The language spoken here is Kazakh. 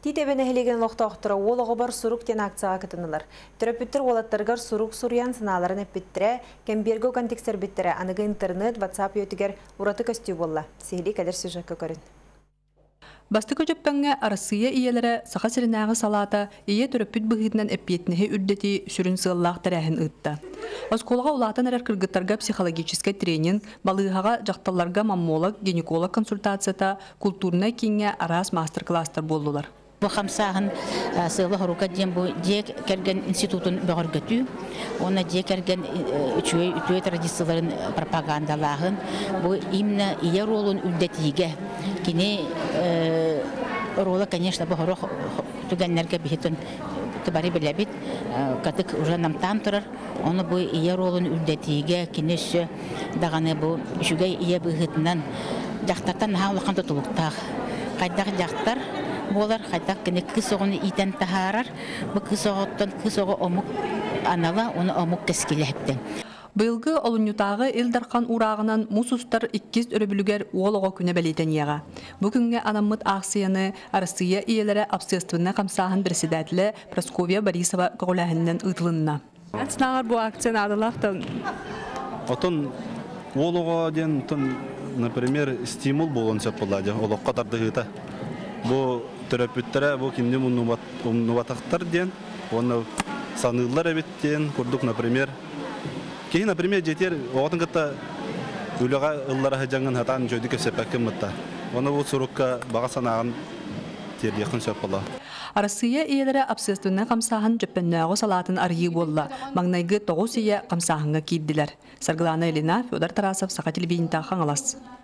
Титебене хелеген лохтоқтыра олығы бар сурук тен акцияға кытынылар. Төрөпүттер олаттаргар сурук сурян сыналарын эппиттіре, кемберго контекстер биттіре, анығы интернет, WhatsApp өтігер ураты көстүү болла. Сехили кәдер сюжетка көрін. Басты көжөппәңе Россия иелері сақа сиринағы салата ие төрөппүт бұғытынан эппиетнеге үрдети сүрін сығыллақ тәрәхін ұтты. Осколға улатын әрір кыргыттарға психологический тренинг, балығаға жақталарға маммолог, гинеколог консультацията, культурна кеңе арас мастер-кластар болдылар. Бу хамсаһын сыйлы хорука дем бу дек керген институтун бөгөргөтүү, оны дек керген үтүө традицияларын пропагандалаһын, бу именно ие ролун үлдетиге. Кини рола, конечно, бу хорох түгеннерге бихитен тыбары билебит, катык уже намтан турар, оны бу ие ролун үлдетиге, кинеше даганы бу үчүгө ие быгытынан жактартан хаалакан тутулуктак. Кайдак жактар болар хайтак кене кысогыны итен тахарар, бу кысоготтон кысого омук анала, оны омук кескилептен. Быйылгы олунютагы элдаркан урагынан мусустар 2 өрөбүлүгер уолого күнө белетен яга. Бүгүнгө анаммыт акцияны Россия иелери общественный камсаһын председателе Прасковья Борисова көгләһеннән ытылынна. Ацнагар бу акцияны адылактан. Отон уолого ден тон, например, стимул болон сеппалади, олокка тардыгыта. Бу терапевттер бу кинде мунуватактар ден, оны санылар эбиттен курдук, например. Кейин, например, жетер оотын кытта үлөга ыллара хажанган хатан жөдүкө сепеккен мытта. Оны бу сурукка бага санаган тердиякын сеппала. Россия иелери общественный камсаһын жөппөннөгө салатын арыйы болла. Маңнайгы 9 ие камсаһынга кийдилер. Саргылана Елена, Федор Тарасов, Сақа телевидениеда Хаңалас.